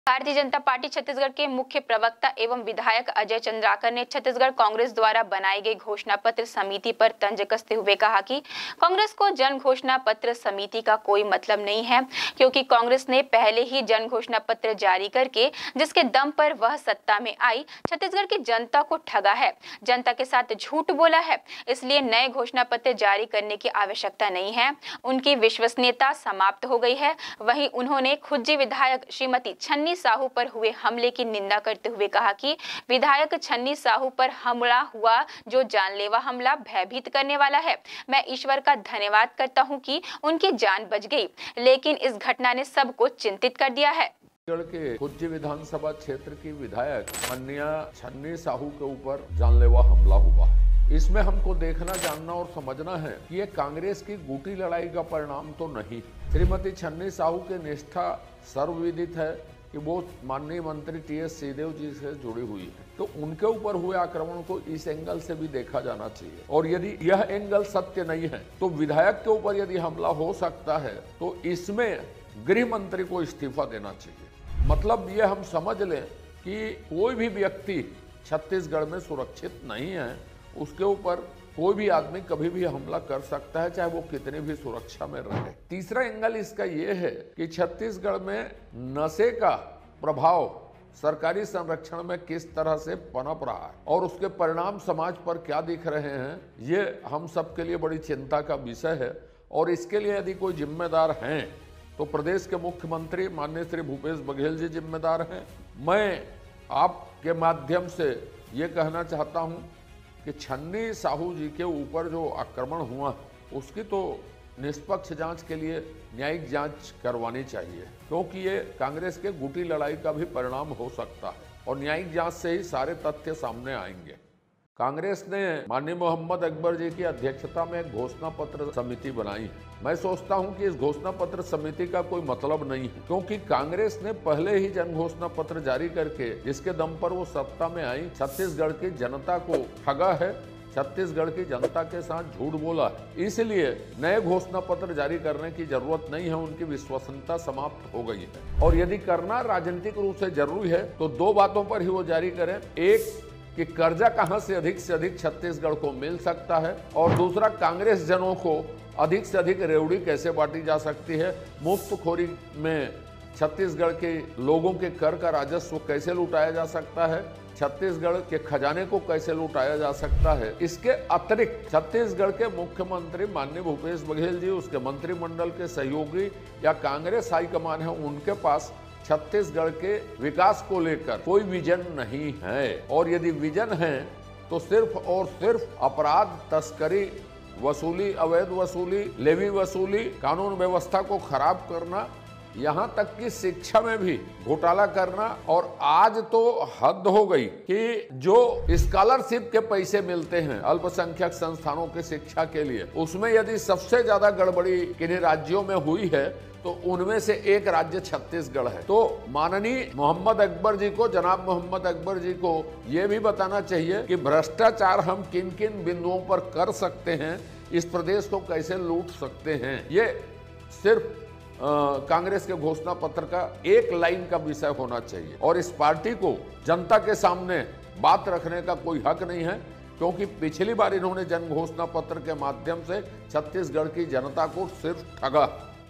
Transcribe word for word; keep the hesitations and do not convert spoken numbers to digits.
Bharatiya Janata party Chhattisgarh के मुख्य प्रवक्ता एवं विधायक अजय चंद्राकर ने छत्तीसगढ़ कांग्रेस द्वारा बनाई गई घोषणा पत्र समिति पर तंज कसते हुए कहा कि कांग्रेस को जन घोषणा पत्र समिति का कोई मतलब नहीं है, क्योंकि कांग्रेस ने पहले ही जन घोषणा पत्र जारी करके जिसके दम पर वह सत्ता में आई छत्तीसगढ़ की जनता को ठगा है, जनता के साथ झूठ बोला है। इसलिए नए घोषणा पत्र जारी करने की आवश्यकता नहीं है, उनकी विश्वसनीयता समाप्त हो गई है। वहीं उन्होंने खुज्जी विधायक श्रीमती छन्नी साहू पर हुए हमले की निंदा करते हुए कहा कि विधायक छन्नी साहू पर हमला हुआ जो जानलेवा हमला भयभीत करने वाला है। मैं ईश्वर का धन्यवाद करता हूं कि उनकी जान बच गई, लेकिन इस घटना ने सबको चिंतित कर दिया है। छत्तीसगढ़ के खुज्जी विधानसभा क्षेत्र की विधायक कन्या छन्नी साहू के ऊपर जानलेवा हमला हुआ है। इसमें हमको देखना, जानना और समझना है कि ये कांग्रेस की गुटी लड़ाई का परिणाम तो नहीं। श्रीमती छन्नी साहू की निष्ठा सर्वविदित है कि वो माननीय मंत्री टी एस सिंहदेव जी से जुड़ी हुई है, तो उनके ऊपर हुए आक्रमण को इस एंगल से भी देखा जाना चाहिए। और यदि यह एंगल सत्य नहीं है तो विधायक के ऊपर यदि हमला हो सकता है तो इसमें गृह मंत्री को इस्तीफा देना चाहिए। मतलब ये हम समझ लें कि कोई भी व्यक्ति छत्तीसगढ़ में सुरक्षित नहीं है, उसके ऊपर कोई भी आदमी कभी भी हमला कर सकता है, चाहे वो कितने भी सुरक्षा में रहे। तीसरा एंगल इसका ये है कि छत्तीसगढ़ में नशे का प्रभाव सरकारी संरक्षण में किस तरह से पनप रहा है और उसके परिणाम समाज पर क्या दिख रहे हैं, ये हम सब के लिए बड़ी चिंता का विषय है। और इसके लिए यदि कोई जिम्मेदार हैं तो प्रदेश के मुख्यमंत्री माननीय श्री भूपेश बघेल जी जिम्मेदार हैं। मैं आपके माध्यम से ये कहना चाहता हूँ कि छन्नी साहू जी के ऊपर जो आक्रमण हुआ उसकी तो निष्पक्ष जांच के लिए न्यायिक जांच करवानी चाहिए, क्योंकि ये कांग्रेस के गुटी लड़ाई का भी परिणाम हो सकता है और न्यायिक जांच से ही सारे तथ्य सामने आएंगे। कांग्रेस ने माननीय मोहम्मद अकबर जी की अध्यक्षता में एक घोषणा पत्र समिति बनाई है। मैं सोचता हूं कि इस घोषणा पत्र समिति का कोई मतलब नहीं है, क्योंकि कांग्रेस ने पहले ही जन घोषणा पत्र जारी करके जिसके दम पर वो सत्ता में आई छत्तीसगढ़ की जनता को ठगा है, छत्तीसगढ़ की जनता के साथ झूठ बोला है। इसलिए नए घोषणा पत्र जारी करने की जरूरत नहीं है, उनकी विश्वसनीयता समाप्त हो गई है। और यदि करना राजनीतिक रूप से जरूरी है तो दो बातों पर ही वो जारी करें, एक कि कर्जा कहां से अधिक से अधिक छत्तीसगढ़ को मिल सकता है, और दूसरा कांग्रेस जनों को अधिक से अधिक रेवड़ी कैसे बांटी जा सकती है, मुफ्तखोरी में छत्तीसगढ़ के लोगों के कर का राजस्व कैसे लुटाया जा सकता है, छत्तीसगढ़ के खजाने को कैसे लुटाया जा सकता है। इसके अतिरिक्त छत्तीसगढ़ के मुख्यमंत्री माननीय भूपेश बघेल जी, उसके मंत्रिमंडल के सहयोगी या कांग्रेस हाईकमान है, उनके पास छत्तीसगढ़ के विकास को लेकर कोई विजन नहीं है। और यदि विजन है तो सिर्फ और सिर्फ अपराध, तस्करी, वसूली, अवैध वसूली, लेवी वसूली, कानून व्यवस्था को खराब करना, यहाँ तक कि शिक्षा में भी घोटाला करना। और आज तो हद हो गई कि जो स्कॉलरशिप के पैसे मिलते हैं अल्पसंख्यक संस्थानों की शिक्षा के लिए, उसमें यदि सबसे ज्यादा गड़बड़ी किन्हीं राज्यों में हुई है तो उनमें से एक राज्य छत्तीसगढ़ है। तो माननीय मोहम्मद अकबर जी को, जनाब मोहम्मद अकबर जी को ये भी बताना चाहिए कि भ्रष्टाचार हम किन किन बिंदुओं पर कर सकते हैं, इस प्रदेश को कैसे लूट सकते हैं। ये सिर्फ कांग्रेस के घोषणा पत्र का एक लाइन का विषय होना चाहिए और इस पार्टी को जनता के सामने बात रखने का कोई हक नहीं है, क्योंकि पिछली बार इन्होंने जन घोषणा पत्र के माध्यम से छत्तीसगढ़ की जनता को सिर्फ ठगा।